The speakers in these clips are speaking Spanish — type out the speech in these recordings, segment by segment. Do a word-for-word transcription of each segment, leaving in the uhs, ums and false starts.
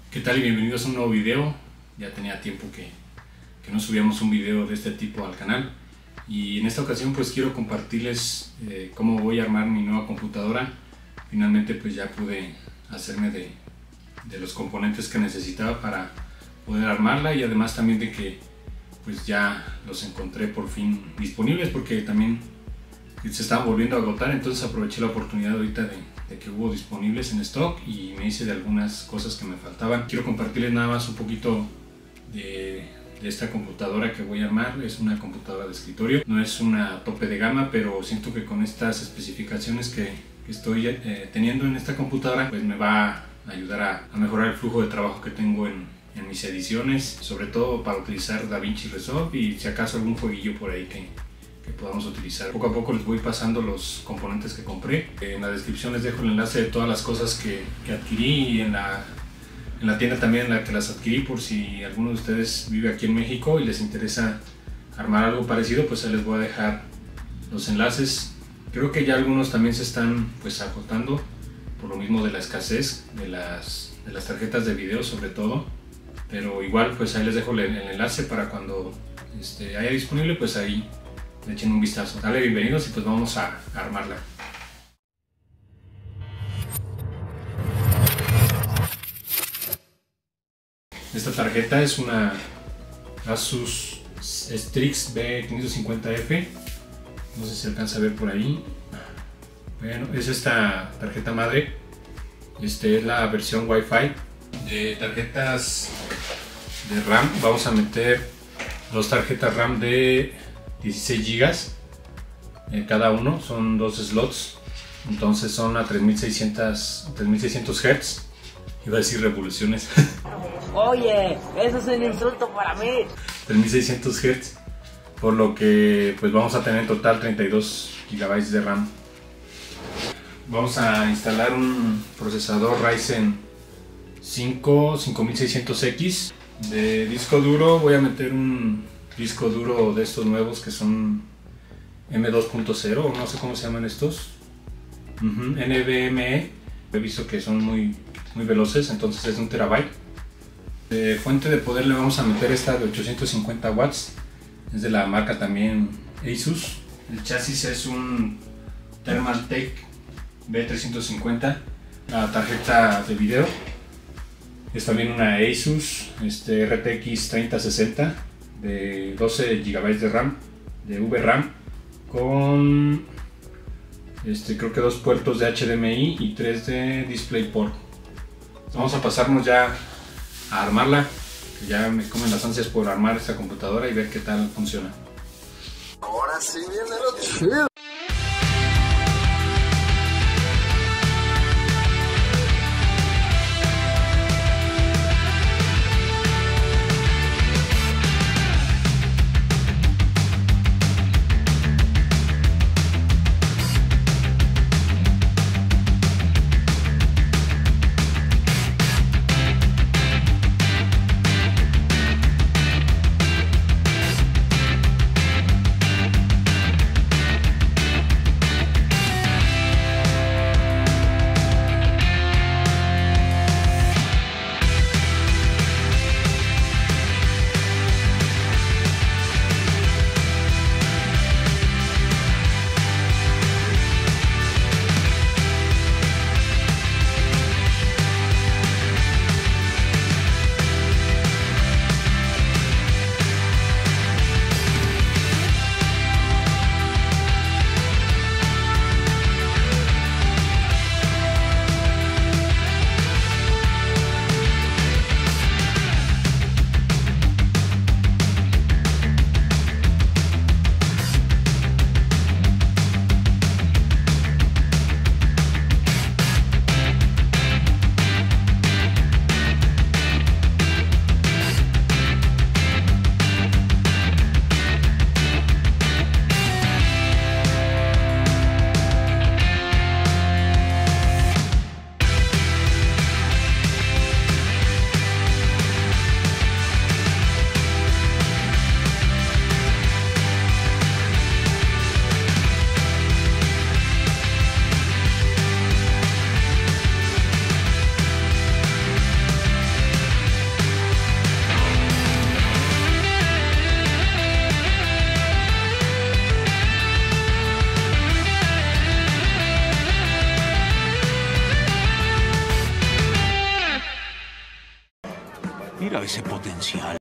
¿Qué tal y bienvenidos a un nuevo video? Ya tenía tiempo que, que no subíamos un video de este tipo al canal y en esta ocasión pues quiero compartirles eh, cómo voy a armar mi nueva computadora. Finalmente pues ya pude hacerme de, de los componentes que necesitaba para poder armarla y además también de que pues ya los encontré por fin disponibles porque también se estaban volviendo a agotar, entonces aproveché la oportunidad ahorita de, de que hubo disponibles en stock y me hice de algunas cosas que me faltaban. Quiero compartirles nada más un poquito de, de esta computadora que voy a armar. Es una computadora de escritorio, no es una tope de gama, pero siento que con estas especificaciones que, que estoy eh, teniendo en esta computadora pues me va a ayudar a, a mejorar el flujo de trabajo que tengo en, en mis ediciones, sobre todo para utilizar DaVinci Resolve y si acaso algún jueguillo por ahí que que podamos utilizar. Poco a poco les voy pasando los componentes que compré. En la descripción les dejo el enlace de todas las cosas que, que adquirí y en la, en la tienda también en la que las adquirí, por si alguno de ustedes vive aquí en México y les interesa armar algo parecido, pues ahí les voy a dejar los enlaces. Creo que ya algunos también se están pues agotando por lo mismo de la escasez de las, de las tarjetas de video sobre todo, pero igual pues ahí les dejo el, el enlace para cuando este, haya disponible, pues ahí le echen un vistazo. Dale, bienvenidos y pues vamos a, a armarla. Esta tarjeta es una Asus Strix B quinientos cincuenta F, no sé si se alcanza a ver por ahí. Bueno, es esta tarjeta madre. Este es la versión Wi-Fi. De tarjetas de RAM vamos a meter dos tarjetas RAM de dieciséis gigas eh, cada uno, son dos slots, entonces son a tres mil seiscientos Hz, iba a decir revoluciones. Oye, eso es un insulto para mí. tres mil seiscientos Hz, por lo que pues vamos a tener en total treinta y dos gigabytes de RAM. Vamos a instalar un procesador Ryzen cinco cinco mil seiscientos X. De disco duro voy a meter un disco duro de estos nuevos que son M dos punto cero, no sé cómo se llaman estos, uh-huh. N V M e, he visto que son muy, muy veloces, entonces es un terabyte. De fuente de poder le vamos a meter esta de ochocientos cincuenta watts, es de la marca también Asus. El chasis es un Thermaltake B trescientos cincuenta, la tarjeta de video es también una Asus este, R T X treinta sesenta de doce gigabytes de RAM, de V RAM, con este, creo que dos puertos de H D M I y tres de DisplayPort. Vamos a pasarnos ya a armarla, que ya me comen las ansias por armar esta computadora y ver qué tal funciona. Ahora sí viene lo chido. Mira ese potencial.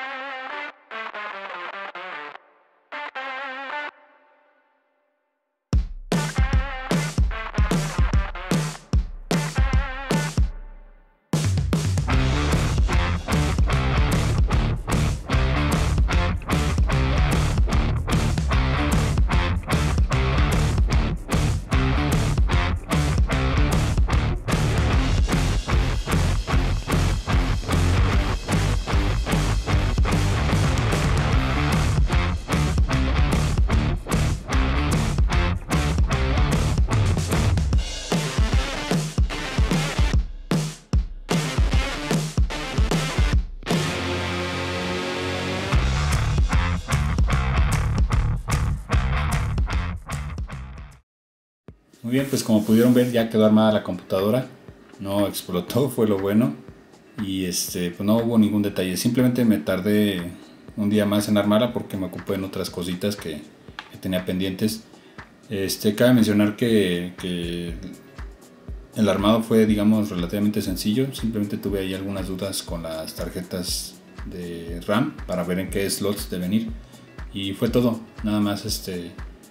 Muy bien, pues como pudieron ver ya quedó armada la computadora, no explotó, fue lo bueno, y este, pues no hubo ningún detalle, simplemente me tardé un día más en armarla porque me ocupé en otras cositas que, que tenía pendientes. Este, cabe mencionar que, que el armado fue, digamos, relativamente sencillo, simplemente tuve ahí algunas dudas con las tarjetas de RAM para ver en qué slots deben ir, y fue todo, nada más. Este,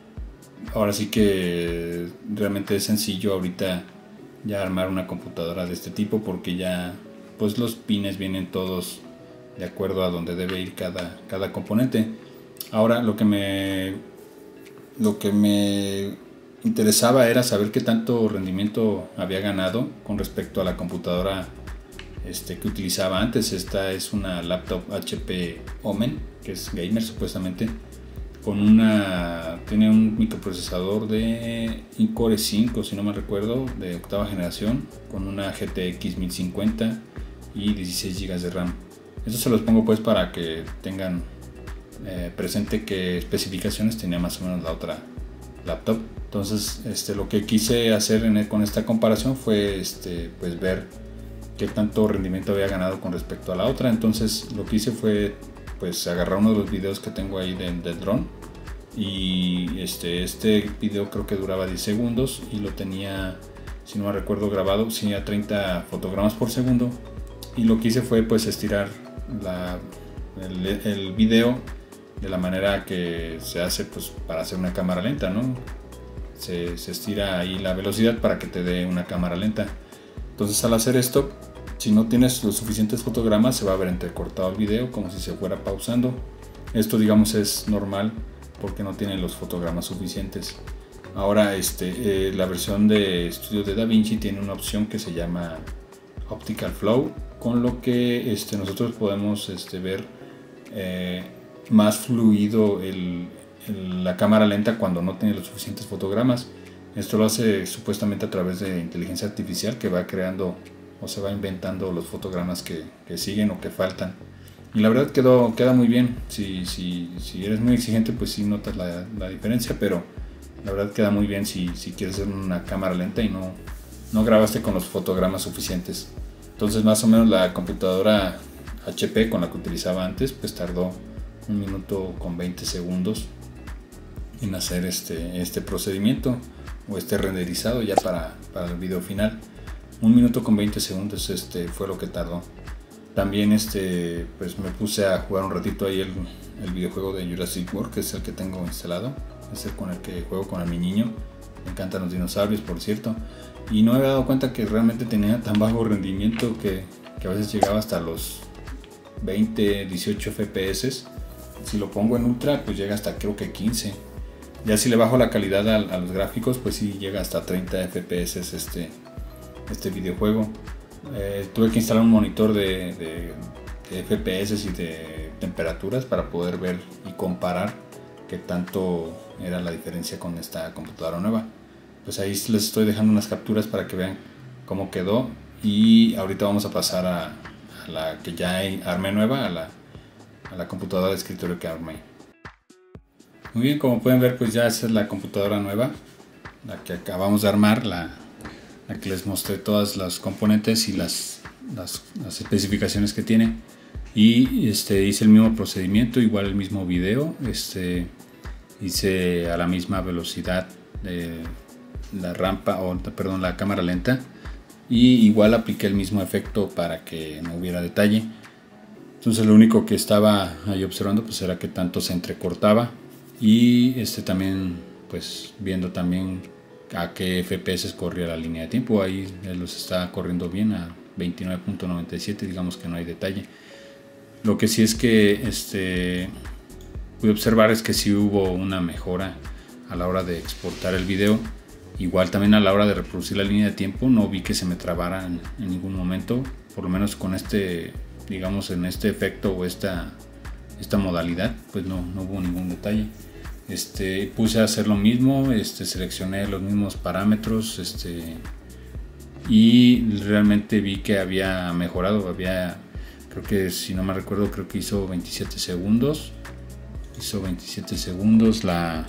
ahora sí que realmente es sencillo ahorita ya armar una computadora de este tipo porque ya pues los pines vienen todos de acuerdo a donde debe ir cada, cada componente. Ahora lo que me lo que me interesaba era saber qué tanto rendimiento había ganado con respecto a la computadora este, que utilizaba antes. Esta es una laptop H P Omen, que es gamer supuestamente, con una, tiene un microprocesador de Core i cinco, si no me recuerdo, de octava generación, con una G T X mil cincuenta y dieciséis gigas de RAM. Esto se los pongo pues para que tengan eh, presente qué especificaciones tenía más o menos la otra laptop. Entonces este, lo que quise hacer en, con esta comparación fue este, pues ver qué tanto rendimiento había ganado con respecto a la otra. Entonces lo que hice fue pues agarrar uno de los videos que tengo ahí del de dron, y este, este video creo que duraba diez segundos y lo tenía, si no me recuerdo, grabado sí, a treinta fotogramas por segundo, y lo que hice fue pues estirar la, el, el video de la manera que se hace pues para hacer una cámara lenta, ¿no? Se, se estira ahí la velocidad para que te dé una cámara lenta. Entonces al hacer esto, si no tienes los suficientes fotogramas, se va a ver entrecortado el video como si se fuera pausando. Esto, digamos, es normal porque no tiene los fotogramas suficientes. Ahora este, eh, la versión de estudio de DaVinci tiene una opción que se llama Optical Flow, con lo que este, nosotros podemos este, ver eh, más fluido el, el, la cámara lenta cuando no tiene los suficientes fotogramas. Esto lo hace supuestamente a través de inteligencia artificial, que va creando o se va inventando los fotogramas que, que siguen o que faltan. Y la verdad quedó, queda muy bien. Si, si, si eres muy exigente, pues sí notas la, la diferencia, pero la verdad queda muy bien si, si quieres hacer una cámara lenta y no, no grabaste con los fotogramas suficientes. Entonces más o menos la computadora H P con la que utilizaba antes pues tardó un minuto con veinte segundos en hacer este, este procedimiento o este renderizado ya para, para el video final. Un minuto con veinte segundos este, fue lo que tardó. También este, pues me puse a jugar un ratito ahí el, el videojuego de Jurassic World, que es el que tengo instalado, es el con el que juego con mi niño. Me encantan los dinosaurios, por cierto, y no me había dado cuenta que realmente tenía tan bajo rendimiento que, que a veces llegaba hasta los veinte, dieciocho F P S. Si lo pongo en ultra pues llega hasta creo que quince. Ya si le bajo la calidad a, a los gráficos pues sí llega hasta treinta F P S este, este videojuego. Eh, tuve que instalar un monitor de, de, de F P S y de temperaturas para poder ver y comparar qué tanto era la diferencia con esta computadora nueva. Pues ahí les estoy dejando unas capturas para que vean cómo quedó, y ahorita vamos a pasar a, a la que ya armé nueva, a la, a la computadora de escritorio que armé. Muy bien, como pueden ver pues ya esa es la computadora nueva, la que acabamos de armar, la, la que les mostré todas las componentes y las, las, las especificaciones que tiene. Y este, hice el mismo procedimiento, igual el mismo video, este, hice a la misma velocidad de la rampa, o perdón, la cámara lenta, y igual apliqué el mismo efecto para que no hubiera detalle. Entonces lo único que estaba ahí observando pues era que tanto se entrecortaba y este también pues viendo también a qué F P S corría la línea de tiempo. Ahí los está corriendo bien a veintinueve punto noventa y siete, digamos que no hay detalle. Lo que sí es que este, pude observar es que sí hubo una mejora a la hora de exportar el video. Igual también a la hora de reproducir la línea de tiempo no vi que se me trabara en, en ningún momento, por lo menos con este, digamos en este efecto o esta, esta modalidad, pues no, no hubo ningún detalle. Este, puse a hacer lo mismo, este, seleccioné los mismos parámetros este, y realmente vi que había mejorado. Había, creo que si no me recuerdo, creo que hizo veintisiete segundos, hizo veintisiete segundos la,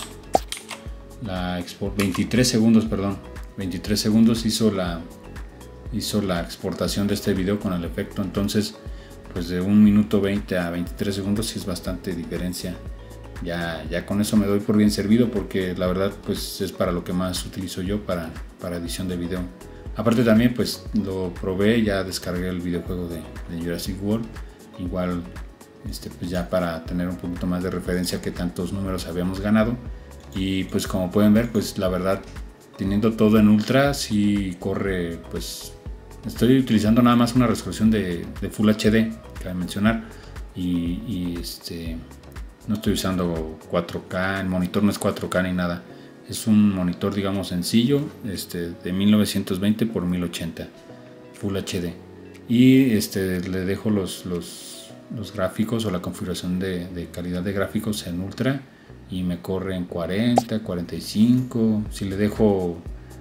la export, veintitrés segundos, perdón, veintitrés segundos hizo la, hizo la exportación de este video con el efecto. Entonces pues de un minuto veinte a veintitrés segundos sí es bastante diferencia. Ya, ya con eso me doy por bien servido, porque la verdad pues es para lo que más utilizo yo para, para edición de video. Aparte también pues lo probé, ya descargué el videojuego de, de Jurassic World, igual este, pues ya para tener un poquito más de referencia que tantos números habíamos ganado. Y pues como pueden ver, pues la verdad teniendo todo en ultra sí corre, pues estoy utilizando nada más una resolución de, de Full H D, cabe mencionar, y, y este no estoy usando cuatro K, el monitor no es cuatro K ni nada, es un monitor digamos sencillo, este, de mil novecientos veinte por mil ochenta Full H D, y este, le dejo los, los, los gráficos o la configuración de, de calidad de gráficos en ultra y me corre en cuarenta, cuarenta y cinco, si le dejo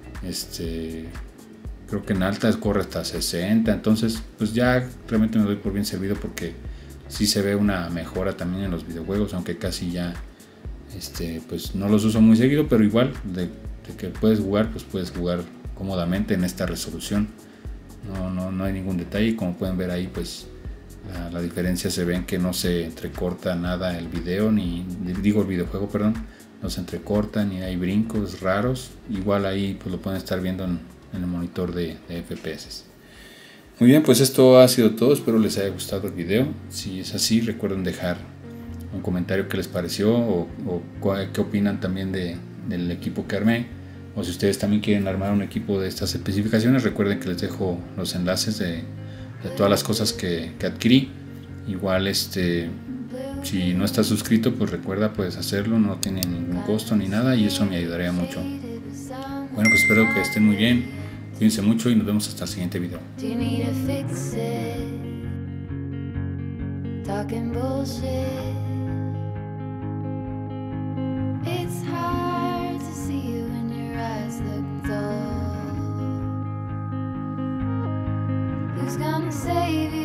este, creo que en alta corre hasta sesenta, entonces pues ya realmente me doy por bien servido, porque sí se ve una mejora también en los videojuegos, aunque casi ya este, pues no los uso muy seguido, pero igual de, de que puedes jugar, pues puedes jugar cómodamente en esta resolución. No, no, no hay ningún detalle, como pueden ver ahí pues la, la diferencia se ve en que no se entrecorta nada el video, ni digo el videojuego, perdón, no se entrecorta ni hay brincos raros. Igual ahí pues lo pueden estar viendo en, en el monitor de, de F P S. Muy bien, pues esto ha sido todo, espero les haya gustado el video. Si es así, recuerden dejar un comentario qué les pareció o, o qué opinan también de, del equipo que armé, o si ustedes también quieren armar un equipo de estas especificaciones, recuerden que les dejo los enlaces de, de todas las cosas que, que adquirí. Igual este, si no estás suscrito, pues recuerda, puedes hacerlo, no tiene ningún costo ni nada y eso me ayudaría mucho. Bueno, pues espero que estén muy bien. Cuídense mucho y nos vemos hasta el siguiente video. Who's gonna save you?